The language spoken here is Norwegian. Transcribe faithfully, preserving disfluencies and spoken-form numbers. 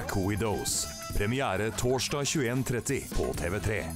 Black Widows. Premiere torsdag tjueen tretti på T V tre.